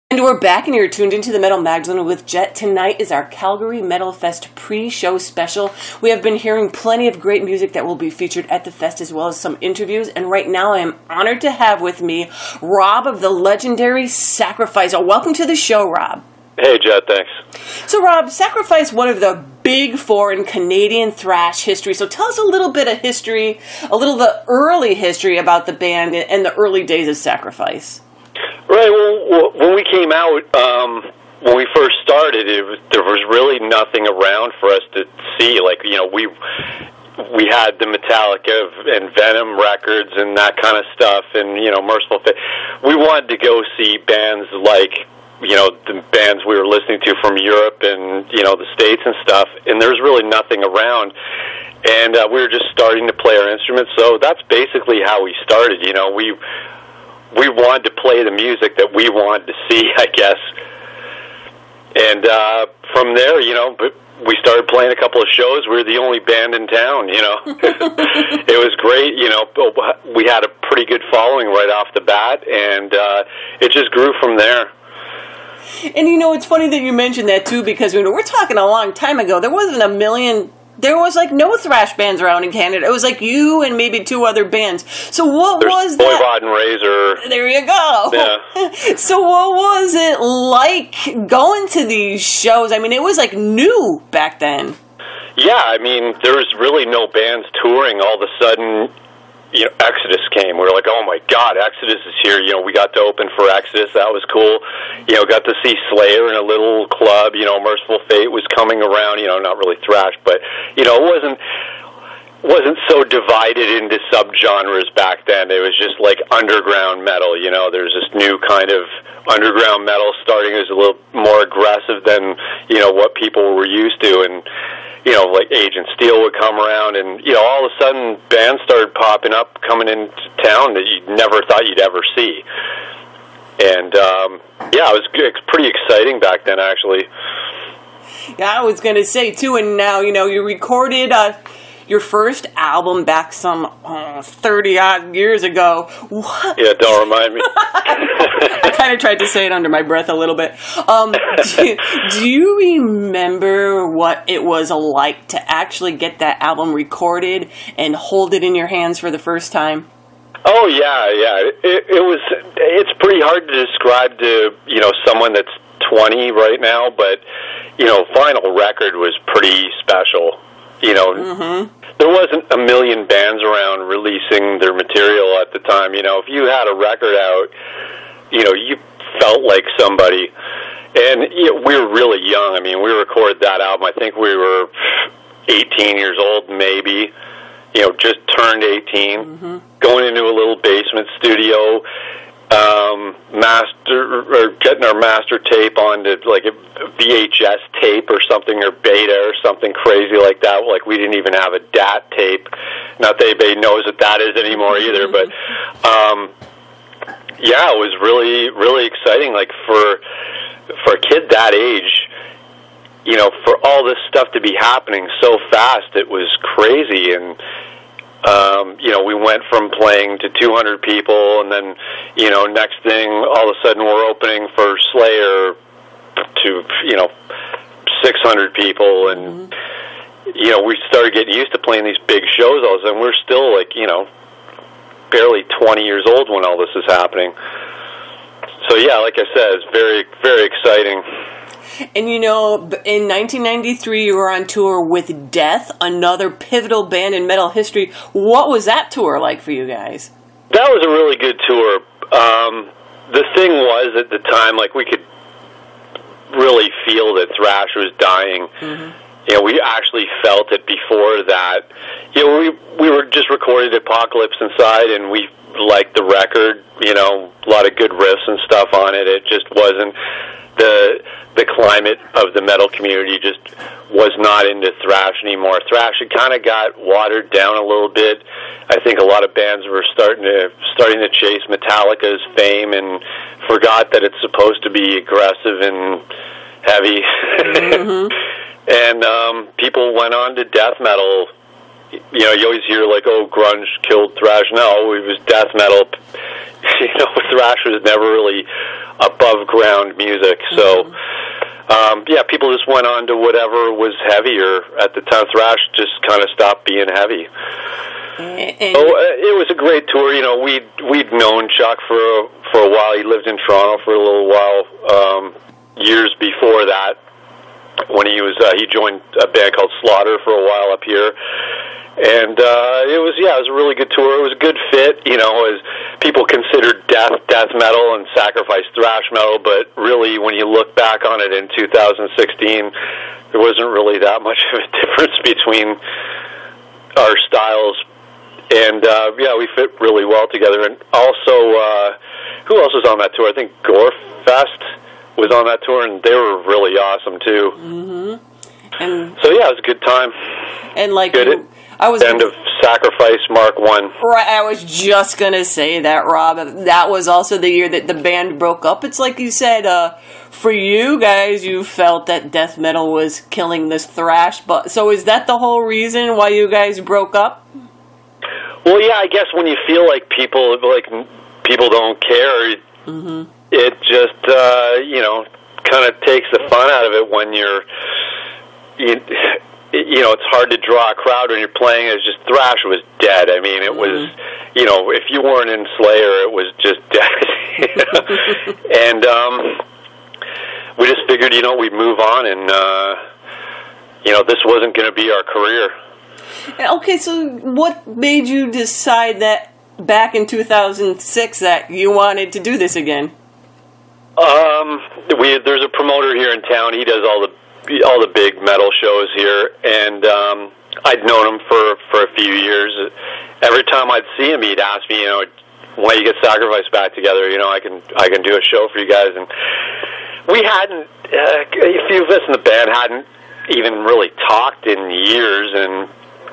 And we're back, and you're tuned into the Metal Magazine with Jet. Tonight is our Calgary Metal Fest pre-show special. We have been hearing plenty of great music that will be featured at the fest, as well as some interviews. And right now, I am honored to have with me Rob of the legendary Sacrifice. Welcome to the show, Rob. Hey, Jet. Thanks. So, Rob, Sacrifice, one of the big four in Canadian thrash history. So, tell us a little bit of history, a little of the early history about the band and the early days of Sacrifice. Right. Well, when we came out, when we first started, there was really nothing around for us to see. Like, you know, we had the Metallica and Venom records and that kind of stuff, and Merciful Fate. We wanted to go see bands like, the bands we were listening to from Europe and the States and stuff. And there's really nothing around, and we were just starting to play our instruments. So that's basically how we started. We wanted to play the music that we wanted to see, I guess. And from there, we started playing a couple of shows. We were the only band in town, It was great, We had a pretty good following right off the bat, and it just grew from there. And, it's funny that you mentioned that, too, because we're talking a long time ago. There wasn't there was, no thrash bands around in Canada. It was, you and maybe two other bands. So what was that? Voivod and Razor. There you go. Yeah. So what was it like going to these shows? I mean, it was, new back then. Yeah, there was really no bands touring. All of a sudden, Exodus came. We were like, oh my God, Exodus is here. We got to open for Exodus. That was cool. Got to see Slayer in a little club. Merciful Fate was coming around. Not really thrash, but it wasn't so divided into subgenres back then. It was just like underground metal. There's this new kind of underground metal starting. It was a little more aggressive than what people were used to, and like Agent Steel would come around, and all of a sudden bands started popping up, coming into town that you never thought you'd ever see. And it was pretty exciting back then, actually. Yeah, I was going to say too, and now you recorded your first album back some 30-odd years ago. What? Yeah, don't remind me. I kind of tried to say it under my breath a little bit. Do you remember what it was like to actually get that album recorded and hold it in your hands for the first time? Oh, yeah. It's pretty hard to describe to, someone that's 20 right now, but, vinyl record was pretty special. There wasn't a million bands around releasing their material at the time. If you had a record out, you felt like somebody. And we were really young. We recorded that album. I think we were 18 years old, maybe. Just turned 18, going into a little basement studio, getting our master tape onto like a VHS tape or something, or Beta or something crazy like that. Like, we didn't even have a DAT tape. Not that anybody knows what that is anymore either, but it was really, really exciting. Like, for a kid that age, for all this stuff to be happening so fast, it was crazy. And we went from playing to 200 people, and then, next thing, all of a sudden we're opening for Slayer to, 600 people, and, we started getting used to playing these big shows all of a sudden. We're still, barely 20 years old when all this is happening. So, like I said, it's very, very exciting. And in 1993, you were on tour with Death, another pivotal band in metal history. What was that tour like for you guys? That was a really good tour. The thing was, at the time, we could really feel that thrash was dying. We actually felt it before that. We were just recorded Apocalypse Inside, and we liked the record. A lot of good riffs and stuff on it. It just wasn't the climate of the metal community. Just was not into thrash anymore. Thrash had kind of got watered down a little bit. I think a lot of bands were starting to chase Metallica's fame and forgot that it's supposed to be aggressive and heavy. And people went on to death metal you know, you always hear like, oh, grunge killed thrash. No, it was death metal. You know, thrash was never really above ground music. So, yeah, people just went on to whatever was heavier at the time. Thrash just kind of stopped being heavy. It was a great tour. You know, we'd known Chuck for a while. He lived in Toronto for a little while. Years before that, when he joined a band called Slaughter for a while up here. And it was a really good tour. It was a good fit, you know, as people considered death metal and Sacrifice thrash metal, but really when you look back on it in 2016, there wasn't really that much of a difference between our styles. And we fit really well together. And also, who else was on that tour? I think Gorefest was on that tour, and they were really awesome too. And so yeah, it was a good time. And like I was end of Sacrifice Mark 1. Right, I was just gonna say that, Rob. That was also the year that the band broke up. It's like you said, for you guys, you felt that death metal was killing this thrash. But so is that the whole reason why you guys broke up? Well, yeah, I guess when you feel like people don't care, it just you know, kind of takes the fun out of it when you know, it's hard to draw a crowd when you're playing. It's just thrash was dead. I mean, it was, you know, if you weren't in Slayer, it was just dead. And we just figured, you know, we'd move on, and you know, this wasn't going to be our career. Okay, so what made you decide that back in 2006 that you wanted to do this again? There's a promoter here in town. He does all the big metal shows here, and I'd known him for a few years. Every time I'd see him, he'd ask me, you know, why you get Sacrifice back together? You know, I can do a show for you guys. And we hadn't, a few of us in the band hadn't even really talked in years, and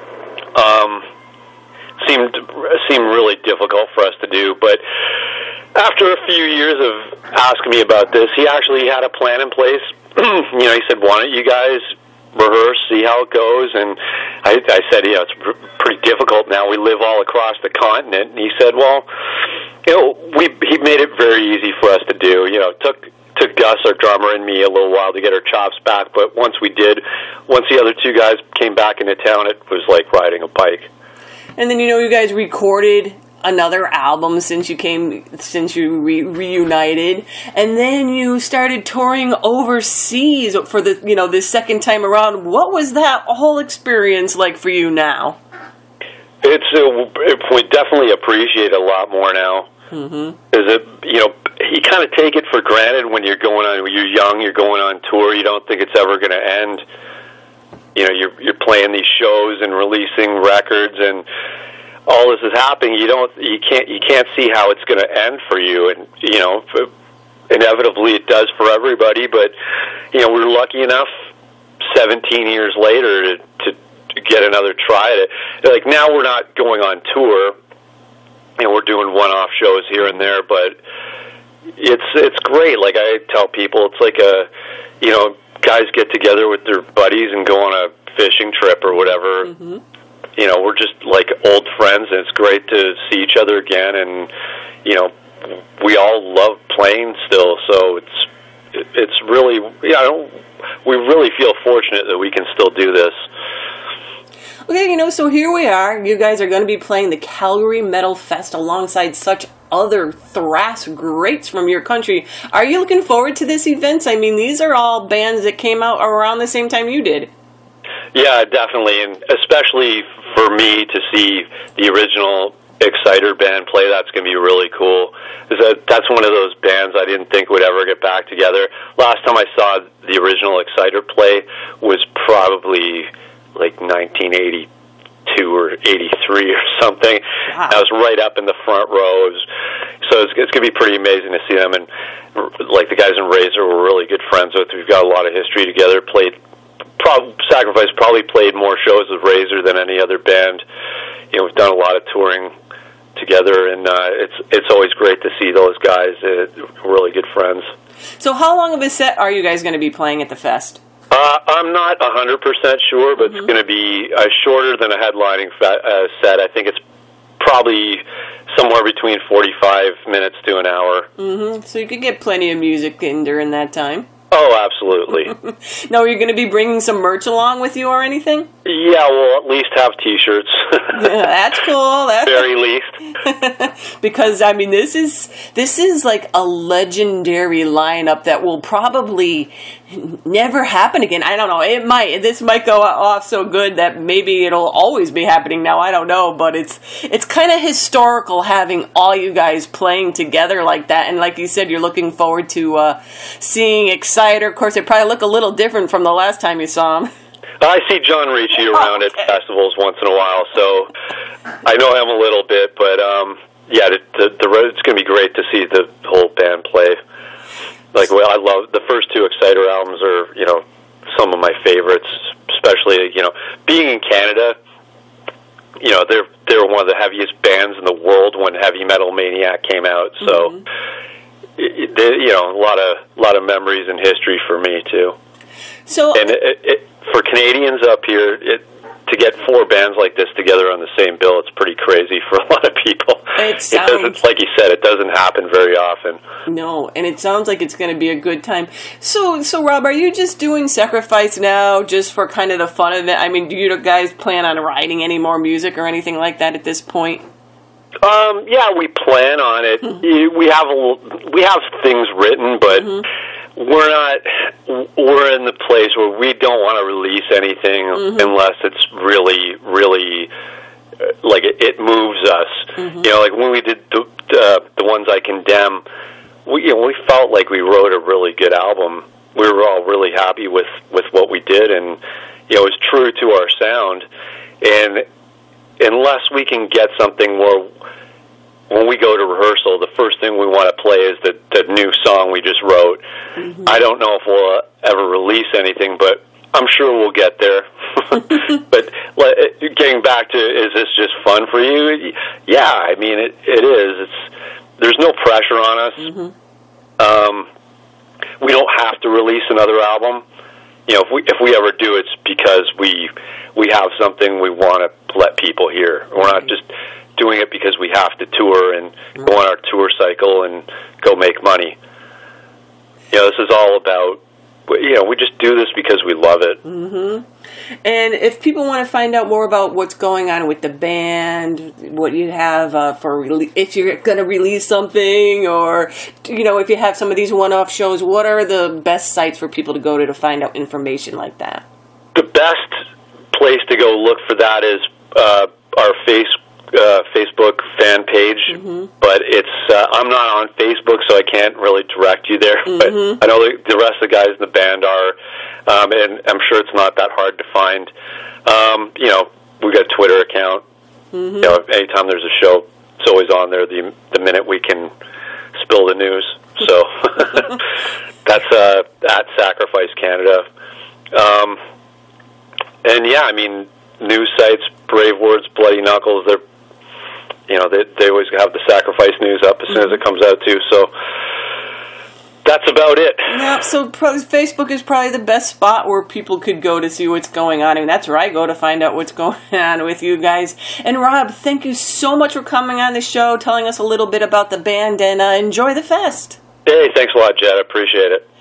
seemed really difficult for us to do. But after a few years of asking me about this, he actually had a plan in place. You know, he said, why don't you guys rehearse, see how it goes? And I said, yeah, it's pretty difficult now. We live all across the continent. And he said, well, you know, he made it very easy for us to do. You know, it took Gus, our drummer, and me a little while to get our chops back, but once the other two guys came back into town, it was like riding a bike. And then, you know, you guys recorded another album since you reunited, and then you started touring overseas for this second time around. What was that whole experience like for you now? We definitely appreciate it a lot more now. You kind of take it for granted when you're young, you're going on tour, you don't think it's ever going to end. You know, you're playing these shows and releasing records, and all this is happening. You can't see how it's going to end for you, and you know, inevitably it does for everybody. But you know, we're lucky enough 17 years later to get another try at it. Like now, we're not going on tour, and we're doing one-off shows here and there, but it's great. Like I tell people, it's like guys get together with their buddies and go on a fishing trip or whatever. You know, we're just like old friends, and it's great to see each other again. And you know, we all love playing still, so it's really, we really feel fortunate that we can still do this. Okay, you know, so here we are. You guys are going to be playing the Calgary Metal Fest alongside such other thrash greats from your country. Are you looking forward to this event? I mean, these are all bands that came out around the same time you did. Yeah, definitely, and especially for me to see the original Exciter band play, that's going to be really cool. That's one of those bands I didn't think would ever get back together. Last time I saw the original Exciter play was probably like 1982 or 83 or something. Wow. I was right up in the front row. So it's going to be pretty amazing to see them. And like the guys in Razor we're really good friends with. We've got a lot of history together. Sacrifice probably played more shows with Razor than any other band. You know, we've done a lot of touring together, and it's always great to see those guys. Really good friends. So how long of a set are you guys going to be playing at the fest? I'm not 100% sure, but it's going to be shorter than a headlining set. I think it's probably somewhere between 45 minutes to an hour. So you could get plenty of music in during that time. Oh, absolutely. Now, are you going to be bringing some merch along with you or anything? Yeah, we'll at least have T-shirts. Yeah, that's cool. Very least. Because, I mean, this is like a legendary lineup that will probably never happen again. I don't know. This might go off so good that maybe it'll always be happening now. I don't know. But it's kind of historical having all you guys playing together like that. And like you said, you're looking forward to seeing Exciter. Of course, they probably look a little different from the last time you saw them. I see John Ricci around at festivals once in a while, so I know him a little bit. But yeah, it's going to be great to see the whole band play. Like, well, I love the first two Exciter albums are, some of my favorites, especially, being in Canada. They were one of the heaviest bands in the world when Heavy Metal Maniac came out. So, a lot of memories and history for me too. So, and for Canadians up here, to get four bands like this together on the same bill, it's pretty crazy for a lot of people. It doesn't, like you said, it doesn't happen very often. No, and it sounds like it's going to be a good time. So Rob, are you just doing Sacrifice now just for kind of the fun of it? I mean, do you guys plan on writing any more music or anything like that at this point? Yeah, we plan on it. We have things written, but we're in the place where we don't want to release anything unless it's really, really like it moves us. Like when we did the ones I Condemn, we felt like we wrote a really good album. We were all really happy with what we did, and it was true to our sound. And unless we can get something where when we go to rehearsal, the first thing we want to play is the new song we just wrote. I don't know if we'll ever release anything, but I'm sure we'll get there. But getting back to, is this just fun for you? Yeah, I mean, it is. There's no pressure on us. We don't have to release another album. If we ever do, it's because we have something we want to let people hear. We're not just doing it because we have to tour and go on our tour cycle and go make money. This is all about, we just do this because we love it. And if people want to find out more about what's going on with the band, what you have if you're going to release something, or if you have some of these one-off shows, what are the best sites for people to go to find out information like that? The best place to go look for that is our Facebook fan page, but it's I'm not on Facebook, so I can't really direct you there. But I know the rest of the guys in the band are, and I'm sure it's not that hard to find. We got a Twitter account. Anytime there's a show, it's always on there. The minute we can spill the news, so that's at Sacrifice Canada. And yeah, I mean, news sites, Brave Words, Bloody Knuckles, they always have the Sacrifice news up as soon as it comes out too, so that's about it. Yeah, so Facebook is probably the best spot where people could go to see what's going on. I mean, that's where I go to find out what's going on with you guys. And Rob, thank you so much for coming on the show, telling us a little bit about the band, and enjoy the fest. Hey, thanks a lot, Jed. I appreciate it.